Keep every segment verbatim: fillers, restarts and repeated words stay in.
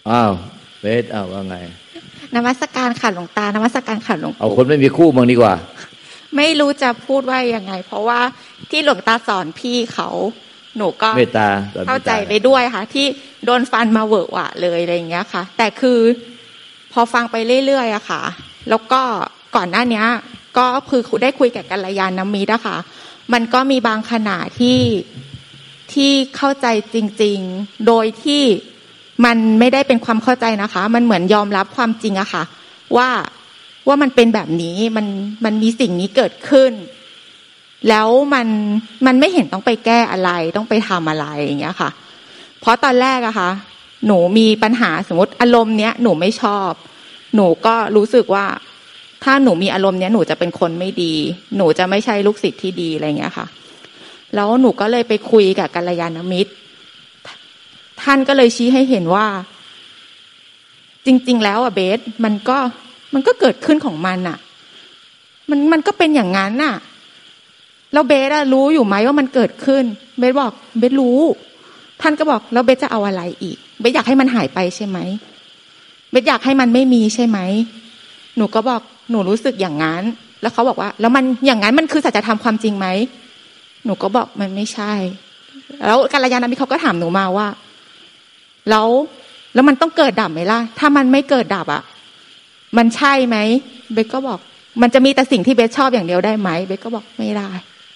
อ้าวเบสอ้าวว่าไงนมัสการค่ะหลวงตานมัสการค่ะหลวงปู่เอาคนไม่มีคู่บ้างดีกว่าไม่รู้จะพูดว่ายังไงเพราะว่าที่หลวงตาสอนพี่เขาหนูก็เมตตาเข้าใจไปด้วยค่ะที่โดนฟันมาเวอะหวะเลยอะไรอย่างเงี้ยค่ะแต่คือพอฟังไปเรื่อยๆอะค่ะแล้วก็ก่อนหน้านี้ก็คือได้คุยกับกัลยาณมิตรอะค่ะมันก็มีบางขณะที่ที่เข้าใจจริงๆโดยที่มันไม่ได้เป็นความเข้าใจนะคะมันเหมือนยอมรับความจริงอะค่ะว่าว่ามันเป็นแบบนี้มันมันมีสิ่งนี้เกิดขึ้นแล้วมันมันไม่เห็นต้องไปแก้อะไรต้องไปทำอะไรอย่างเงี้ยค่ะเพราะตอนแรกอะค่ะหนูมีปัญหาสมมติอารมณ์เนี้ยหนูไม่ชอบหนูก็รู้สึกว่าถ้าหนูมีอารมณ์เนี้ยหนูจะเป็นคนไม่ดีหนูจะไม่ใช่ลูกศิษย์ที่ดีอะไรเงี้ยค่ะแล้วหนูก็เลยไปคุยกับกัลยาณมิตรท่านก็เลยชี้ให้เห็นว่าจริงๆแล้วอะเบสมันก็มันก็เกิดขึ้นของมันอะมันมันก็เป็นอย่างนั้นน่ะแล้วเบสอะรู้อยู่ไหมว่ามันเกิดขึ้นเบสบอกเบสรู้ท่านก็บอกแล้วเบสจะเอาอะไรอีกเบสอยากให้มันหายไปใช่ไหมเบสอยากให้มันไม่มีใช่ไหมหนูก็บอกหนูรู้สึกอย่างนั้นแล้วเขาบอกว่าแล้วมันอย่างนั้นมันคือสัจธรรมความจริงไหมหนูก็บอกมันไม่ใช่แล้วกัลยาณมิตรเขาก็ถามหนูมาว่าแล้วแล้วมันต้องเกิดดับไหมล่ะถ้ามันไม่เกิดดับอ่ะมันใช่ไหมเบสก็บอกมันจะมีแต่สิ่งที่เบสชอบอย่างเดียวได้ไหมเบสก็บอกไม่ได้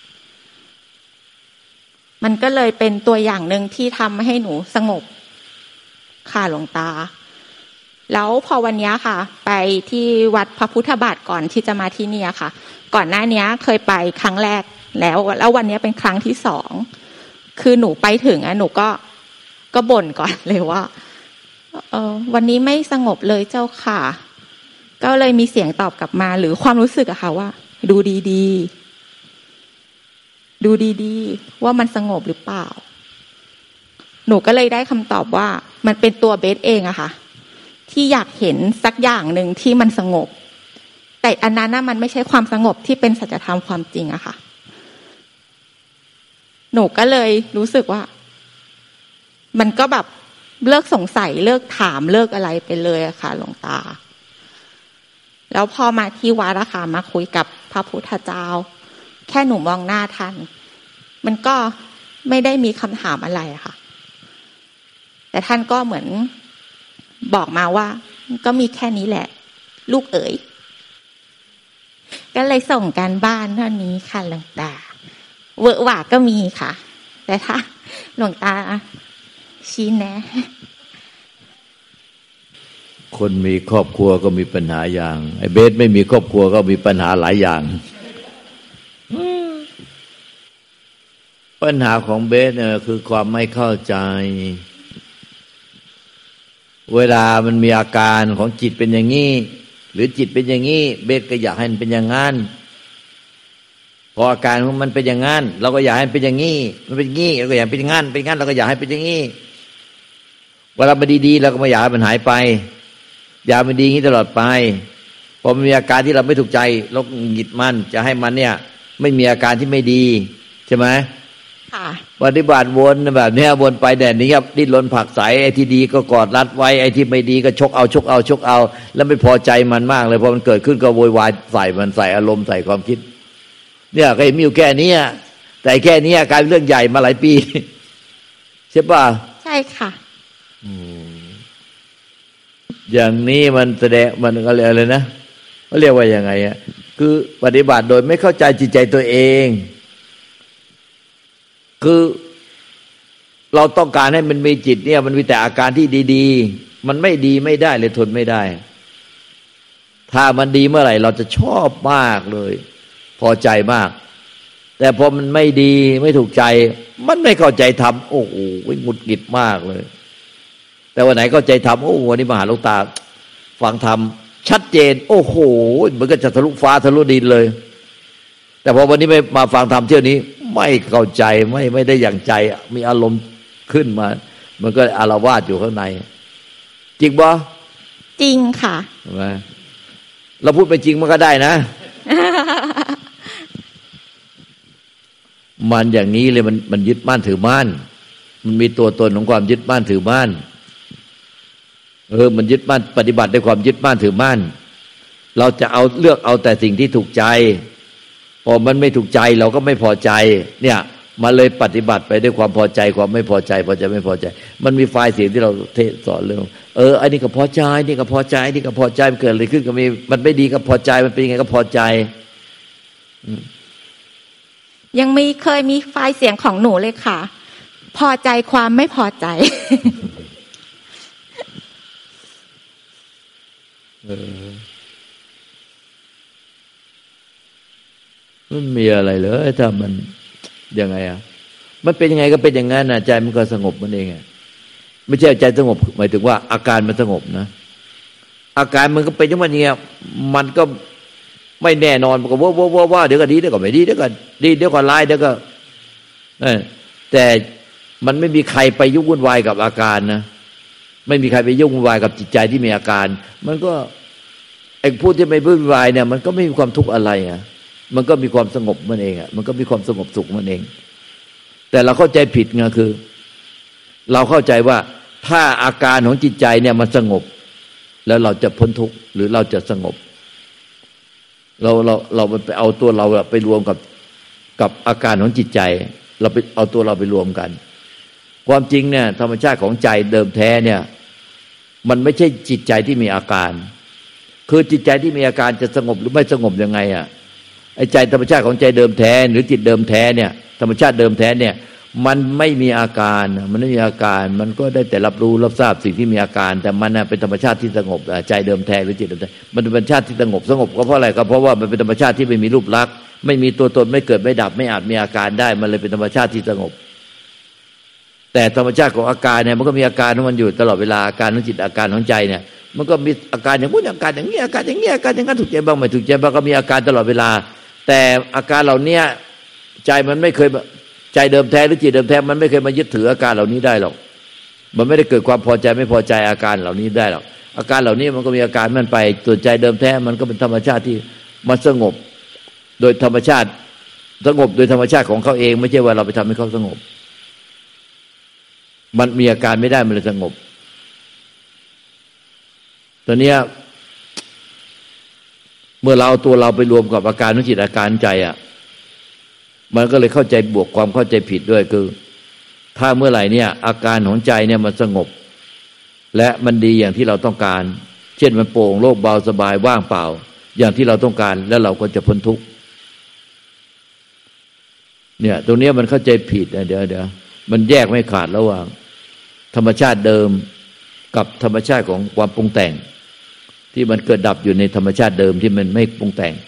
มันก็เลยเป็นตัวอย่างหนึ่งที่ทำให้หนูสงบค่ะหลวงตาแล้วพอวันนี้ค่ะไปที่วัดพระพุทธบาทก่อนที่จะมาที่นี่ค่ะก่อนหน้านี้เคยไปครั้งแรกแล้วแล้ววันนี้เป็นครั้งที่สองคือหนูไปถึงอ่ะหนูก็ก็บ่นก่อนเลยว่าเออวันนี้ไม่สงบเลยเจ้าค่ะก็เลยมีเสียงตอบกลับมาหรือความรู้สึกอะค่ะว่าดูดีๆดูดีๆว่ามันสงบหรือเปล่าหนูก็เลยได้คำตอบว่ามันเป็นตัวเบสเองอะค่ะที่อยากเห็นสักอย่างหนึ่งที่มันสงบแต่อันนั้นน่ะมันไม่ใช่ความสงบที่เป็นสัจธรรมความจริงอะค่ะหนูก็เลยรู้สึกว่ามันก็แบบเลิกสงสัยเลิกถามเลิกอะไรไปเลยอะค่ะหลวงตาแล้วพอมาที่วัดอะค่ะมาคุยกับพระพุทธเจ้าแค่หนูมองหน้าท่านมันก็ไม่ได้มีคำถามอะไรอะค่ะแต่ท่านก็เหมือนบอกมาว่าก็มีแค่นี้แหละลูกเอ๋ยก็เลยส่งการบ้านเท่านี้ค่ะหลวงตาเวอร์หว่าก็มีค่ะแต่ถ้าหลวงตาชี้แนะคนมีครอบครัวก็มีปัญหาอย่างไอ้เบสไม่มีครอบครัวก็มีปัญหาหลายอย่างปัญหาของเบสเนี่ยคือความไม่เข้าใจเวลามันมีอาการของจิตเป็นอย่างนี้หรือจิตเป็นอย่างนี้เบสก็อยากให้มันเป็นอย่างนั้นพออาการของมันเป็นอย่างนั้นเราก็อยากให้มันเป็นอย่างนี้มันเป็นอย่างนี้เราก็อยากเป็นอย่างนั้นเป็นอย่างนั้นเราก็อยากให้เป็นอย่างนี้เวลามันดีๆเราก็ไม่อยากให้มันหายไปอยากมันดีอย่างนี้ตลอดไปพอมันมีอาการที่เราไม่ถูกใจเราหงิดมันจะให้มันเนี่ยไม่มีอาการที่ไม่ดีใช่ไหมค่ะปฏิบัติวนแบบนี้วนไปแดดนี้ครับดิ้นรนผักใสไอ้ที่ดีก็กอดรัดไว้ไอ้ที่ไม่ดีก็ชกเอาชกเอาชกเอาแล้วไม่พอใจมันมากเลยพอมันเกิดขึ้นก็โวยวายใส่มันใส่อารมณ์ใส่ความคิดเนี่ยก็เห็นมีอยู่แค่นี้แต่แค่นี้กลายเป็นเรื่องใหญ่มาหลายปีใช่ป่ะใช่ค่ะอย่างนี้มันแสดงมันก็เรียกอะไรนะเขาเรียกว่ายังไงอ่ะคือปฏิบัติโดยไม่เข้าใจจิตใจตัวเองคือเราต้องการให้มันมีจิตเนี่ยมันมีแต่อาการที่ดีๆมันไม่ดีไม่ได้เลยทนไม่ได้ถ้ามันดีเมื่อไหร่เราจะชอบมากเลยพอใจมากแต่พอมันไม่ดีไม่ถูกใจมันไม่เข้าใจธรรมโอ้โหหงุดหงิดมากเลยแต่วันไหนเข้าใจธรรมโอ้วันนี้มาหาหลวงตาฟังธรรมชัดเจนโอ้โหมันก็จะทะลุฟ้าทะลุดินเลยแต่พอวันนี้ไม่มาฟังธรรมเที่ยวนี้ไม่เข้าใจไม่ไม่ได้อย่างใจมีอารมณ์ขึ้นมามันก็อาละวาดอยู่ข้างในจริงบ่จริงค่ะใช่ไหมเราพูดไปจริงมันก็ได้นะ มันอย่างนี้เลยมันมันยึดมั่นถือมั่นมันมีตัวตนของความยึดมั่นถือมั่นเออมันยึดมั่นปฏิบัติด้วยความยึดมั่นถือมั่นเราจะเอาเลือกเอาแต่สิ่งที่ถูกใจพอมันไม่ถูกใจเราก็ไม่พอใจเนี่ยมาเลยปฏิบัติไปด้วยความพอใจความไม่พอใจพอใจไม่พอใจมันมีไฟล์เสียงที่เราเทศสอนเรื่องเอออันนี้ก็พอใจนี่ก็พอใจนี่ก็พอใจมันเกิดอะไรขึ้นก็มีมันไม่ดีก็พอใจมันเป็นยังไงก็พอใจยังมีเคยมีไฟล์เสียงของหนูเลยค่ะพอใจความไม่พอใจเออมันมีอะไรเลยถ้ามันยังไงอ่ะมันเป็นยังไงก็เป็นอย่างนั้นนะใจมันก็สงบมันเองอ่ะไม่ใช่ใจสงบหมายถึงว่าอาการมันสงบนะอาการมันก็เป็นอย่างนี้มันก็ไม่แน่นอนมันก็ว่าว่าว่าเดี๋ยวก็ดีเดี๋ยวก็ไม่ดีเดี๋ยวก็ดีเดี๋ยวก็ร้ายเดี๋ยวก็เออแต่มันไม่มีใครไปยุ่งวุ่นวายกับอาการนะไม่มีใครไปยุ่งวุ่นวายกับจิตใจที่มีอาการมันก็ไอ้ผู้ที่ไม่วุ่นวายเนี่ยมันก็ไม่มีความทุกข์อะไรอ่ะมันก็มีความสงบมันเองอ่ะมันก็มีความสงบสุขมันเองแต่เราเข้าใจผิดไงคือเราเข้าใจว่าถ้าอาการของจิตใจเนี่ยมันสงบแล้วเราจะพ้นทุกข์หรือเราจะสงบเราเราเราไปเอาตัวเราไปรวมกับกับอาการของจิตใจเราไปเอาตัวเราไปรวมกันความจริงเนี่ยธรรมชาติของใจเดิมแท้เนี่ยมันไม่ใช่จิตใจที่มีอาการคือจิตใจที่มีอาการจะสงบหรือไม่สงบยังไงอ่ะไอ้ใจธรรมชาติของใจเดิมแท้หรือจิตเดิมแท้เนี่ยธรรมชาติเดิมแท้เนี่ยมันไม่มีอาการมันไม่มีอาการมันก็ได้แต่รับรู้รับทราบสิ่งที่มีอาการแต่มันเป็นธรรมชาติที่สงบใจเดิมแท้หรือจิตเดิมแท้มันเป็นธรรมชาติที่สงบสงบก็เพราะอะไรก็เพราะว่ามันเป็นธรรมชาติที่ไม่มีรูปลักษณ์ไม่มีตัวตนไม่เกิดไม่ดับไม่อาจมีอาการได้มันเลยเป็นธรรมชาติที่สงบแต่ธรรมชาติของอาการเนี่ยมันก็มีอาการของมันอยู่ตลอดเวลาอาการของจิตอาการของใจเนี่ยมันก็มีอาการอย่างนู้นอาการอย่างนี้อาการอย่างนี้อาการอย่างนั้นถูกใจบ้างไม่ถูกใจบ้างก็มีอาการตลอดเวลาแต่อาการเหล่านี้ใจมันไม่เคยใจเดิมแท้หรือจิตเดิมแท้มันไม่เคยมายึดถืออาการเหล่านี้ได้หรอกมันไม่ได้เกิดความพอใจไม่พอใจอาการเหล่านี้ได้หรอกอาการเหล่านี้มันก็มีอาการมันไปตัวใจเดิมแท้มันก็เป็นธรรมชาติที่มันสงบโดยธรรมชาติสงบโดยธรรมชาติของเขาเองไม่ใช่ว่าเราไปทำให้เขาสงบมันมีอาการไม่ได้มันเลยสงบตอนนี้เมื่อเราเอาตัวเราไปรวมกับอาการของจิตอาการใจอ่ะมันก็เลยเข้าใจบวกความเข้าใจผิดด้วยคือถ้าเมื่อไหร่เนี่ยอาการของใจเนี่ยมันสงบและมันดีอย่างที่เราต้องการเช่นมันโปร่งโล่งเบาสบายว่างเปล่าอย่างที่เราต้องการแล้วเราก็จะพ้นทุกข์เนี่ยตรงนี้มันเข้าใจผิดนะเดี๋ยวเดี๋ยวมันแยกไม่ขาดระหว่างธรรมชาติเดิมกับธรรมชาติของความปรุงแต่งที่มันเกิดดับอยู่ในธรรมชาติเดิมที่มันไม่ปรุงแต่ง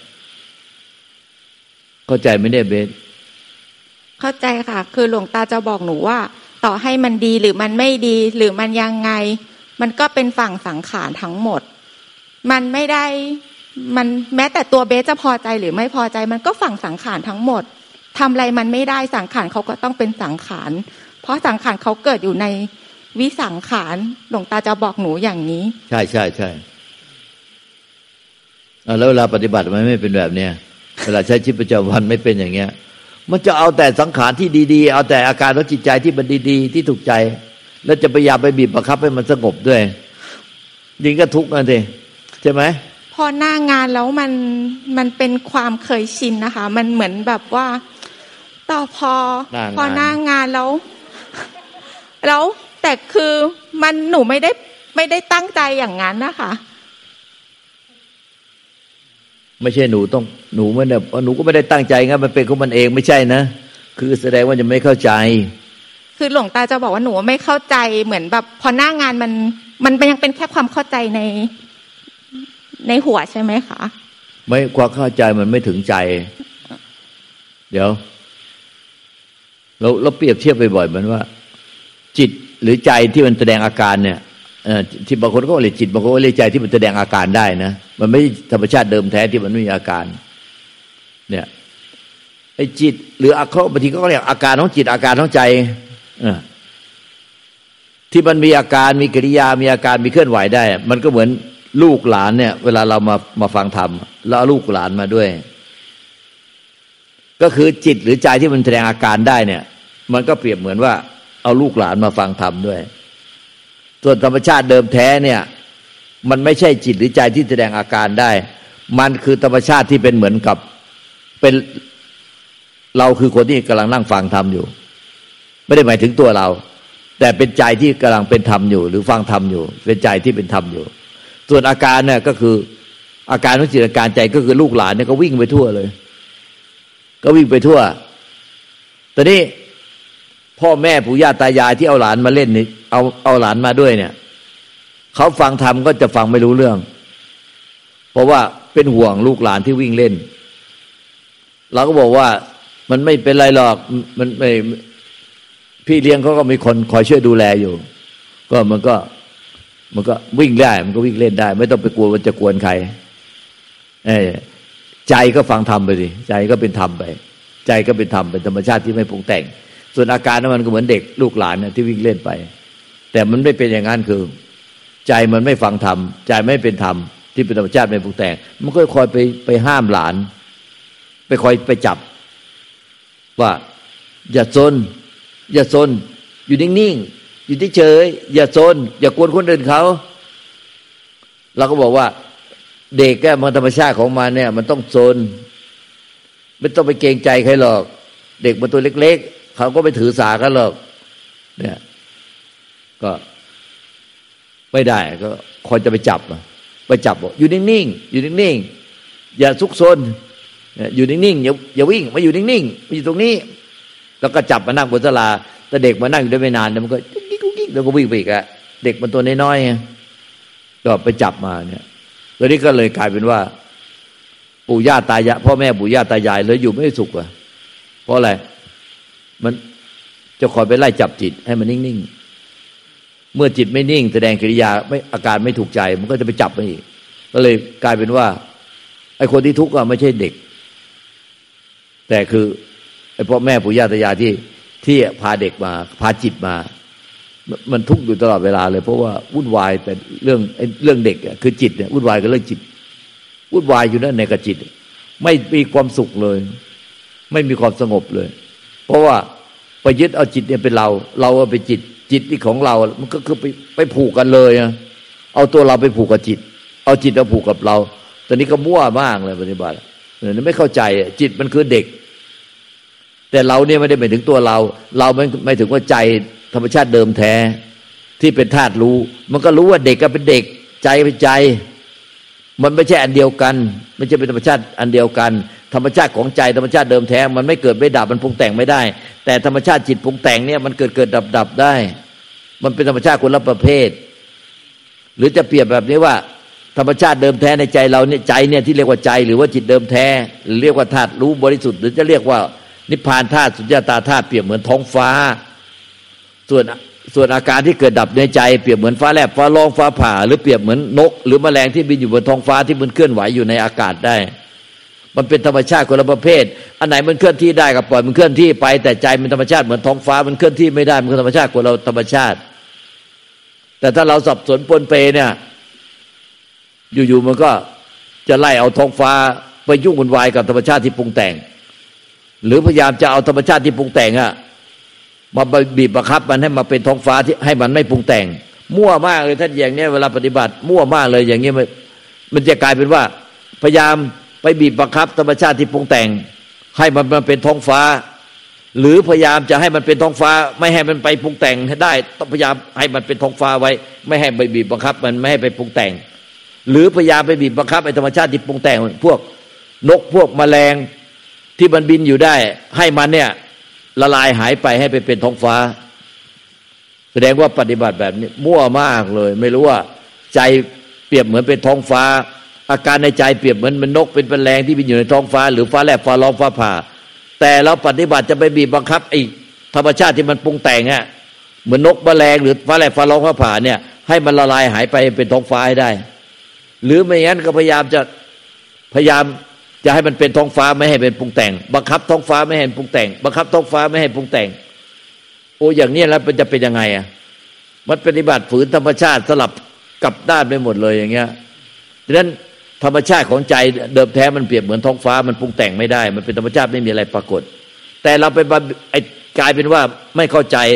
เข้าใจไหมเนี่ยเบสเข้าใจค่ะคือหลวงตาจะบอกหนูว่าต่อให้มันดีหรือมันไม่ดีหรือมันยังไงมันก็เป็นฝั่งสังขารทั้งหมดมันไม่ได้มันแม้แต่ตัวเบสจะพอใจหรือไม่พอใจมันก็ฝั่งสังขารทั้งหมดทำอะไรมันไม่ได้สังขารเขาก็ต้องเป็นสังขารเพราะสังขารเขาเกิดอยู่ในวิสังขารหลวงตาจะบอกหนูอย่างนี้ใช่ใช่ใช่แล้วเวลาปฏิบัติมันไม่เป็นแบบเนี้ยเวลาใช้ชีวิตประจำวันไม่เป็นอย่างเงี้ยมันจะเอาแต่สังขารที่ดีๆเอาแต่อาการของจิตใจที่มันดีๆที่ถูกใจแล้วจะพยายามไปบีบบังคับให้มันสงบด้วยยิ่งก็ทุกข์นั่นเองใช่ไหมพอหน้างานแล้วมันมันเป็นความเคยชินนะคะมันเหมือนแบบว่าต่อพอพอหน้างานแล้วแล้วแต่คือมันหนูไม่ได้ไม่ได้ตั้งใจอย่างนั้นนะคะไม่ใช่หนูต้องหนูไม่ได้หนูก็ไม่ได้ตั้งใจงั้นมันเป็นของมันเองไม่ใช่นะคือแสดงว่าจะไม่เข้าใจคือหลวงตาจะบอกว่าหนูไม่เข้าใจเหมือนแบบพอหน้างานมันมันยังเป็นแค่ความเข้าใจในในหัวใช่ไหมคะไม่ความเข้าใจมันไม่ถึงใจเดี๋ยวเราเราเปรียบเทียบบ่อยๆเหมือนว่าจิตหรือใจที่มันแสดงอาการเนี่ยเอ่อที่บางคนก็เรียกจิตบางคนก็เรียกใจที่มันแสดงอาการได้นะมันไม่ธรรมชาติเดิมแท้ที่มันไม่มีอาการเนี่ยไอ้จิตหรือเขาบางทีก็เรียกอาการของจิตอาการของใจเออที่มันมีอาการมีกิริยามีอาการมีเคลื่อนไหวได้มันก็เหมือนลูกหลานเนี่ยเวลาเรามามาฟังธรรมแล้วเอาลูกหลานมาด้วยก็คือจิตหรือใจที่มันแสดงอาการได้เนี่ยมันก็เปรียบเหมือนว่าเอาลูกหลานมาฟังธรรมด้วยส่วนธรรมชาติเดิมแท้เนี่ยมันไม่ใช่จิตหรือใจที่แสดงอาการได้มันคือธรรมชาติที่เป็นเหมือนกับเป็นเราคือคนที่กำลังนั่งฟังธรรมอยู่ไม่ได้หมายถึงตัวเราแต่เป็นใจที่กำลังเป็นธรรมอยู่หรือฟังธรรมอยู่เป็นใจที่เป็นธรรมอยู่ส่วนอาการเนี่ยก็คืออาการของจิตอาการใจก็คือลูกหลานเนี่ยก็วิ่งไปทั่วเลยก็วิ่งไปทั่วตอนนี้พ่อแม่ปู่ย่าตายายที่เอาหลานมาเล่นนี่เอาเอาหลานมาด้วยเนี่ยเขาฟังธรรมก็จะฟังไม่รู้เรื่องเพราะว่าเป็นห่วงลูกหลานที่วิ่งเล่นเราก็บอกว่ามันไม่เป็นไรหรอกมันไม่พี่เลี้ยงเขาก็มีคนคอยช่วยดูแลอยู่ก็มันก็มันก็วิ่งได้มันก็วิ่งเล่นได้ไม่ต้องไปกลัวว่าจะกวนใครเออใจก็ฟังธรรมไปสิใจก็เป็นธรรมไปใจก็เป็นธรรมเป็นธรรมชาติที่ไม่ปรุงแต่งส่วนอาการนั้นมันก็เหมือนเด็กลูกหลานเนี่ยที่วิ่งเล่นไปแต่มันไม่เป็นอย่างนั้นคือใจมันไม่ฟังธรรมใจไม่เป็นธรรมที่เป็นธรรมชาติไม่ปรุงแต่งมันก็คอยไปไปห้ามหลานไปคอยไปจับว่าอย่าซนอย่าซนอยู่นิ่งๆอยู่เฉยๆอย่าซนอย่ากวนคนอื่นเขาเราก็บอกว่าเด็กแก่มันธรรมชาติของมันเนี่ยมันต้องซนไม่ต้องไปเกรงใจใครหรอกเด็กมันตัวเล็กๆเขาก็ไปถือสากันหรอกเนี่ยก็ไม่ได้ก็คอยจะไปจับไปจับบอกอยู่นิ่งๆอยู่นิ่งๆอย่าซุกซนอยู่นิ่งๆอย่าอย่าวิ่งมาอยู่นิ่งๆมาอยู่ตรงนี้แล้วก็จับมานั่งบนศาลาแต่เด็กมานั่งอยู่ได้ไม่นานมันก็กุ๊กกิ๊กกุ๊กกิ๊กแล้วก็วิ่งไปอีกอะเด็กมันตัวน้อยๆก็ไปจับมาเนี่ยตอนนี้ก็เลยกลายเป็นว่าปู่ย่าตายายพ่อแม่ปู่ย่าตายายเลยอยู่ไม่สุขอ่ะเพราะอะไรมันจะคอยไปไล่จับจิตให้มันนิ่งๆเมื่อจิตไม่นิ่งแสดงกิริยาไม่อาการไม่ถูกใจมันก็จะไปจับมันอีกก็เลยกลายเป็นว่าไอ้คนที่ทุกข์อ่ะไม่ใช่เด็กแต่คือไอ้พ่อแม่ปู่ย่าตายายที่ที่พาเด็กมาพาจิตมามันทุกข์อยู่ตลอดเวลาเลยเพราะว่าวุ่นวายแต่เรื่องไอ้เรื่องเด็กอ่ะคือจิตเนี่ยวุ่นวายกับเรื่องจิตวุ่นวายอยู่นั่นในกับจิตไม่มีความสุขเลยไม่มีความสงบเลยเพราะว่าไปยึดเอาจิตเนี่ยเป็นเราเราเอาเป็นจิตจิตที่ของเรามันก็คือไปไปผูกกันเลยนะเอาตัวเราไปผูกกับจิตเอาจิตมาผูกกับเราตอนนี้ก็มั่วมากเลยปฏิบัติเนี่ยไม่เข้าใจจิตมันคือเด็กแต่เราเนี่ยไม่ได้หมายถึงตัวเราเราไม่ไม่ถึงว่าใจธรรมชาติเดิมแท้ที่เป็นธาตุรู้มันก็รู้ว่าเด็กก็เป็นเด็กใจเป็นใจมันไม่ใช่อันเดียวกันไม่ใช่เป็นธรรมชาติอันเดียวกันธรรมชาติของใจธรรมชาติเดิมแท้มันไม่เกิดไม่ดับมันปรุงแต่งไม่ได้แต่ธรรมชาติจิตปรุงแต่งเนี่ยมันเกิดเกิดดับดับได้มันเป็นธรรมชาติคนละประเภทหรือจะเปรียบแบบนี้ว่าธรรมชาติเดิมแท้ในใจเราเนี่ยใจเนี่ยที่เรียกว่าใจหรือว่าจิตเดิมแท้หรือเรียกว่าธาตุรู้บริสุทธิ์หรือจะเรียกว่านิพพานธาตุสุญญตาธาตุเปรียบเหมือนท้องฟ้าส่วนส่วนอาการที่เกิดดับในใจเปรียบเหมือนฟ้าแลบฟ้าร้องฟ้าผ่าหรือเปรียบเหมือนนกหรือแมลงที่บินอยู่บนท้องฟ้าที่มันเคลื่อนไหวอยู่ในอากาศได้มันเป็นธรรมชาติคนละประเภทอันไหนมันเคลื่อนที่ได้ก็ปล่อยมันเคลื่อนที่ไปแต่ใจมันธรรมชาติเหมือนท้องฟ้ามันเคลื่อนที่ไม่ได้มันธรรมชาติคนเราธรรมชาติแต่ถ้าเราสับสนปนเปเนี่ยอยู่ๆมันก็จะไล่เอาท้องฟ้าไปยุ่งวุ่นวายกับธรรมชาติที่ปรุงแต่งหรือพยายามจะเอาธรรมชาติที่ปรุงแต่งอะมาบีบบังคับมันให้มาเป็นท้องฟ้าที่ให้มันไม่ปรุงแต่งมั่วมากเลยท่านอย่างนี้เวลาปฏิบัติมั่วมากเลยอย่างนี้มันมันจะกลายเป็นว่าพยายามไปบีบบังคับธรรมชาติที่ปรุงแต่งให้มันมาเป็นท้องฟ้าหรือพยายามจะให้มันเป็นท้องฟ้าไม่ให้มันไปปรุงแต่งได้ต้องพยายามให้มันเป็นท้องฟ้าไว้ไม่ให้ไปบีบบังคับมันไม่ให้ไปปรุงแต่งหรือพยายามไปบีบบังคับไอ้ธรรมชาติที่ปรุงแต่งพวกนกพวกแมลงที่มันบินอยู่ได้ให้มันเนี่ยละลายหายไปให้ไปเป็นท้องฟ้าแสดงว่าปฏิบัติแบบนี้มั่วมากเลยไม่รู้ว่าใจเปรียบเหมือนเป็นท้องฟ้าอาการในใจเปรียบเหมือนเป็นนกเป็นแมลงที่บินอยู่ในท้องฟ้าหรือฟ้าแลบฟ้าร้องฟ้าผ่าแต่เราปฏิบัติจะไปบีบบังคับไอ้ธรรมชาติที่มันปรุงแต่งอ่ะเหมือนนกแมลงหรือฟ้าแลบฟ้าร้องฟ้าผ่าเนี่ยให้มันละลายหายไปเป็นท้องฟ้าให้ได้หรือไม่งั้นก็พยายามจะพยายามจะให้มันเป็นท้องฟ้าไม่ให้เป็นปรุงแต่งบังคับท้องฟ้าไม่ให้ปรุงแต่งบังคับท้องฟ้าไม่ให้ปรุงแต่งโอ้อย่างนี้แล้วมันจะเป็นยังไงอ่ะมันปฏิบัติฝืนธรรมชาติสลับกลับด้านไปหมดเลยอย่างเงี้ยดังนั้นธรรมชาติของใจเดิมแท้มันเปรียบเหมือนท้องฟ้ามันปรุงแต่งไม่ได้มันเป็นธรรมชาติไม่มีอะไรปรากฏแต่เราไปไอ้กลายเป็นว่าไม่เข้าใจ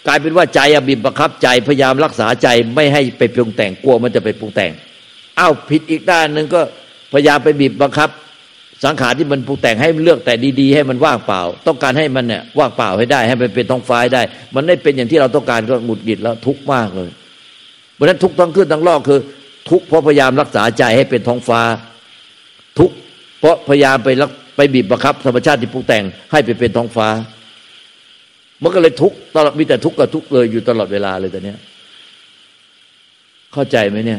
กลายเป็นว่าใจอะบีบบังคับใจพยายามรักษาใจไม่ให้ไปปรุงแต่งกลัวมันจะไปปรุงแต่งอ้าวผิดอีกด้านนึงก็พยายามไปบีบบังคับสังขารที่มันปรุงแต่งให้เลือกแต่ดีๆให้มันว่างเปล่าต้องการให้มันเนี่ยว่างเปล่าให้ได้ให้มันเป็นท้องฟ้าได้มันไม่เป็นอย่างที่เราต้องการก็หงุดหงิดแล้วทุกข์มากเลยเพราะฉะนั้นทุกข์ทั้งขึ้นทั้งล่องคือทุกข์เพราะพยายามรักษาใจให้เป็นท้องฟ้าทุกข์เพราะพยายามไปไปบีบบังคับธรรมชาติที่ปรุงแต่งให้ไปเป็นท้องฟ้ามันก็เลยทุกข์ตลอดมีแต่ทุกข์กับทุกข์เลยอยู่ตลอดเวลาเลยตอนนี้เข้าใจไหมเนี่ย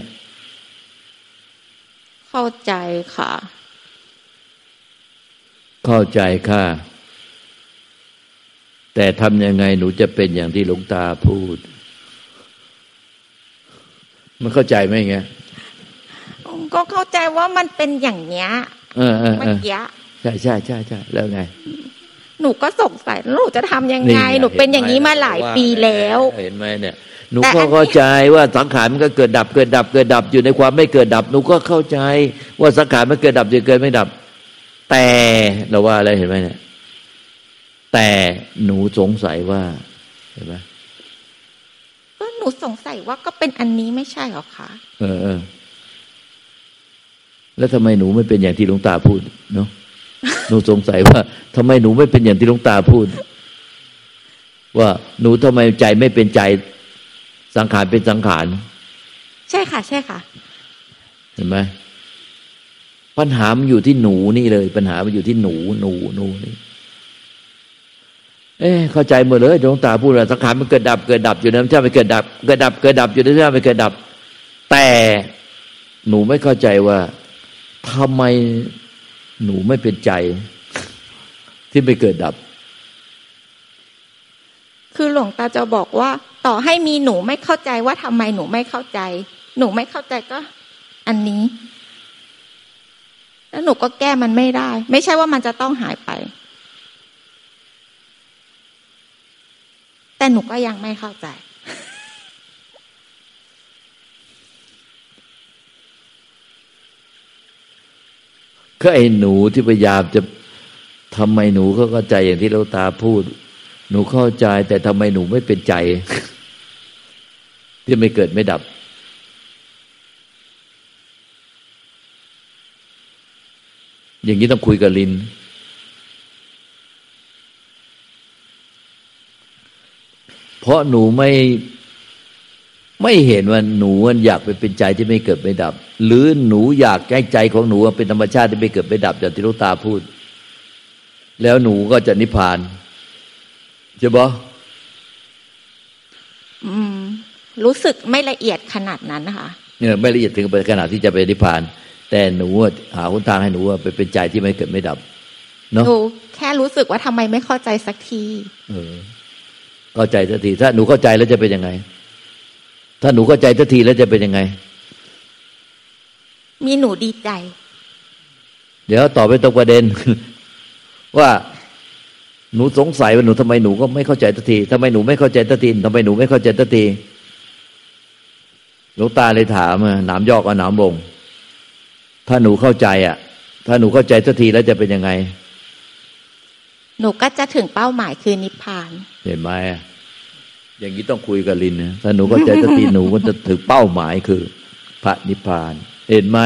เข้าใจค่ะเข้าใจค่ะแต่ทำยังไงหนูจะเป็นอย่างที่หลวงตาพูดมันเข้าใจไหมไงก็เข้าใจว่ามันเป็นอย่างเนี้ยเออเออเมื่อกี้ใช่ใช่ใช่ใช่แล้วไงหนูก็สงสัยหนูจะทำยังไงหนูเป็นอย่างนี้มาหลายปีแล้วเห็นไหมเนี่ยหนูก็เข้าใจว่าสังขารมันก็เกิดดับเกิดดับเกิดดับอยู่ในความไม่เกิดดับหนูก็เข้าใจว่าสังขารมันเกิดดับอยู่เกิดไม่ดับแต่เราว่าอะไรเห็นไหมเนี่ยแต่หนูสงสัยว่าเห็นไหมก็หนูสงสัยว่าก็เป็นอันนี้ไม่ใช่หรอคะเออเออแล้วทำไมหนูไม่เป็นอย่างที่หลวงตาพูดเนาะหนูสงสัยว่าทำไมหนูไม่เป็นอย่างที่หลวงตาพูดว่าหนูทำไมใจไม่เป็นใจสังขารเป็นสังขารใช่ค่ะใช่ค่ะเห็นไหมปัญหามันอยู่ที่หนูนี่เลยปัญหามันอยู่ที่หนูหนูหนูนี่เอ๊ะเข้าใจหมดเลยหลวงตาพูดว่าสังขารมันเกิดดับเกิดดับอยู่นะไม่ใช่ไม่เกิดดับเกิดดับเกิดดับอยู่นะไม่ใช่ไม่เกิดดับแต่หนูไม่เข้าใจว่าทำไมหนูไม่เป็นใจที่ไม่เกิดดับคือหลวงตาจะบอกว่าต่อให้มีหนูไม่เข้าใจว่าทำไมหนูไม่เข้าใจหนูไม่เข้าใจก็อันนี้แล้วหนูก็แก้มันไม่ได้ไม่ใช่ว่ามันจะต้องหายไปแต่หนูก็ยังไม่เข้าใจก็ไอ้หนูที่พยายามจะทำไมหนูเข้าใจอย่างที่หลวงตาพูดหนูเข้าใจแต่ทำไมหนูไม่เป็นใจที่ไม่เกิดไม่ดับอย่างนี้ต้องคุยกับลินเพราะหนูไม่ไม่เห็นว่าหนูอยากไปเป็นใจที่ไม่เกิดไม่ดับหรือหนูอยากให้ใจของหนูเป็นธรรมชาติที่ไม่เกิดไม่ดับอย่างที่หลวงตาพูดแล้วหนูก็จะนิพพานใช่ปะอืมรู้สึกไม่ละเอียดขนาดนั้นนะคะเนี่ยไม่ละเอียดถึงไปขนาดที่จะไปนิพพานแต่หนูหาหนทางให้หนูไปเป็นใจที่ไม่เกิดไม่ดับเนาะหนูแค่รู้สึกว่าทำไมไม่เข้าใจสักทีเออเข้าใจสักทีถ้าหนูเข้าใจแล้วจะเป็นยังไงถ้าหนูเข้าใจสักทีแล้วจะเป็นยังไงมีหนูดีใจเดี๋ยวตอบไปตรงประเด็นว่าหนูสงสัยว่าหนูทำไมหนูก็ไม่เข้าใจสักทีทำไมหนูไม่เข้าใจสักทีทำไมหนูไม่เข้าใจสักทีหลวงตาเลยถามหนามยอกกับหนามบ่งถ้าหนูเข้าใจอ่ะถ้าหนูเข้าใจสักทีแล้วจะเป็นยังไงหนูก็จะถึงเป้าหมายคือนิพพานเห็นไหมอย่างนี้ต้องคุยกับลินนะถ้าหนูเข้าใจสักทีหนูก็จะถึงเป้าหมายคือพระนิพพานเห็นไหม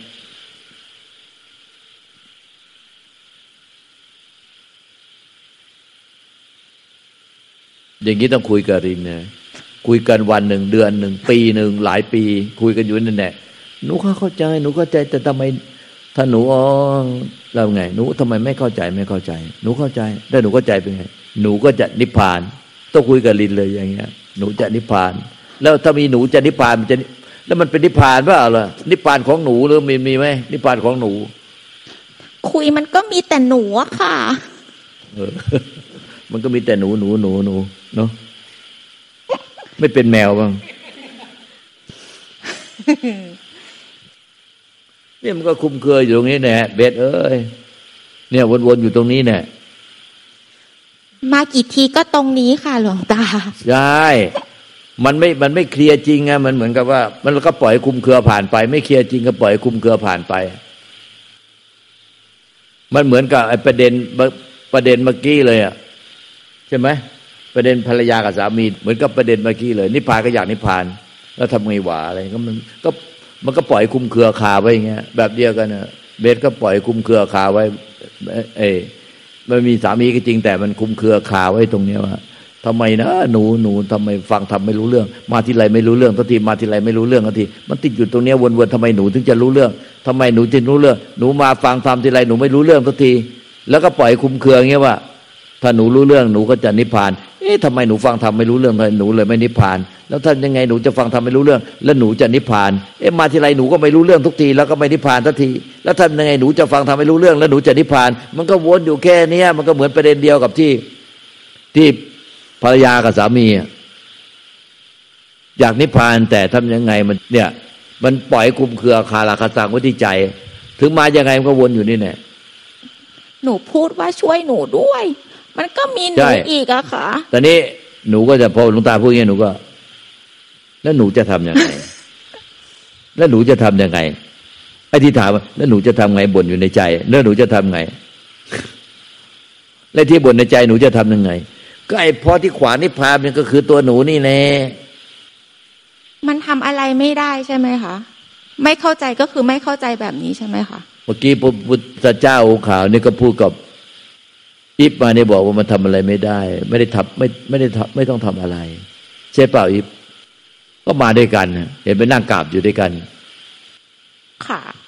อย่างนี้ต้องคุยกับลินนะคุยกันวันหนึ่งเดือนหนึ่งปีหนึ่งหลายปีคุยกันอยู่นั่นแหละหนูเข้าใจหนูเข้าใจแต่ทำไมถ้าหนูอ๋อแล้วไงหนูทำไมไม่เข้าใจไม่เข้าใจหนูเข้าใจถ้าหนูเข้าใจเป็นไงหนูก็จะนิพพานต้องคุยกับลินเลยอย่างเงี้ยหนูจะนิพพานแล้วถ้ามีหนูจะนิพพานมันจะแล้วมันเป็นนิพพานเปล่าล่ะนิพพานของหนูหรือมีมีไหมนิพพานของหนูคุยมันก็มีแต่หนูอะค่ะเออมันก็มีแต่หนูหนูหนูหนูเนาะไม่เป็นแมวบ้างเนี่ยมันก็คุมเครืออยู่ตรงนี้แน่เบสเอ้ยเนี่ยวนๆอยู่ตรงนี้แน่มากี่ทีก็ตรงนี้ค่ะหลวงตาใช่มันไม่มันไม่เคลียร์จริงไงมันเหมือนกับว่ามันก็ปล่อยคุมเครือผ่านไปไม่เคลียร์จริงก็ปล่อยคุมเครือผ่านไปมันเหมือนกับไอ้ประเด็นประเด็นเมื่อกี้เลยอ่ะใช่ไหมประเด็นภรรยากับสามีเหมือนกับประเด็นเมื่อกี้เลยนิพพานก็อยากนิพพานแล้วทำไงหวาอะไรก็มันก็มันก็ปล่อยคุมเครือคาไว้อย่างเงี้ยแบบเดียวกันนะเบสก็ปล่อยคุมเครือคาไว้เอ้มันมีสามีก็จริงแต่มันคุมเครือคาไว้ตรงเนี้ยว่าทำไมนะหนูหนูทำไมฟังทำไม่รู้เรื่องมาทีไรไม่รู้เรื่องทันทีมาทีไรไม่รู้เรื่องทันทีมันติดอยู่ตรงเนี้ยวนๆทำไมหนูถึงจะรู้เรื่องทำไมหนูจึงรู้เรื่องหนูมาฟังทำทีไรหนูไม่รู้เรื่องทันทีแล้วก็ปล่อยคุมเครืออย่างเงี้ยว่าถ้าหนูรู้เรื่องหนูก็จะนิพพานเอ๊ะทำไมหนูฟังทำไม่รู้เรื่องทำไมหนูเลยไม่นิพพานแล้วท่านยังไงหนูจะฟังทำไม่รู้เรื่องแล้วหนูจะนิพพานเอ๊ะมาทีไรหนูก็ไม่รู้เรื่องทุกทีแล้วก็ไม่นิพพานทันทีแล้วท่านยังไงหนูจะฟังทำไม่รู้เรื่องแล้วหนูจะนิพพานมันก็วนอยู่แค่นี้มันก็เหมือนประเด็นเดียวกับที่ที่ภรรยากับสามีอยากนิพพานแต่ทำยังไงมันเนี่ยมันปล่อยคุมเครือคาราคาสังไว้ที่ใจถึงมายังไงมันก็วนอยู่นี่แหละหนูพูดว่าช่วยหนูด้วยมันก็มีหนูอีกอะค่ะตอนนี้หนูก็จะพอหลวงตาพูดอย่างนี้หนูก็แล้วหนูจะทำยังไงแล้วหนูจะทำยังไงไอ้ที่ถามว่าแล้วหนูจะทำไงบ่นอยู่ในใจแล้วหนูจะทำไงและที่บ่นในใจหนูจะทำยังไงก็ไอ้พอที่ขวางนิพพานมันก็คือตัวหนูนี่แน่มันทำอะไรไม่ได้ใช่ไหมคะไม่เข้าใจก็คือไม่เข้าใจแบบนี้ใช่ไหมคะเมื่อกี้พระพุทธเจ้าองค์ขาวนี่ก็พูดกับอิบมาเนี่ยบอกว่ามันทำอะไรไม่ได้ไม่ได้ทำไม่ไม่ได้ทำไม่ต้องทำอะไรใช่เปล่าอิบก็มาด้วยกันเห็นไปนั่งกราบอยู่ด้วยกันค่ะ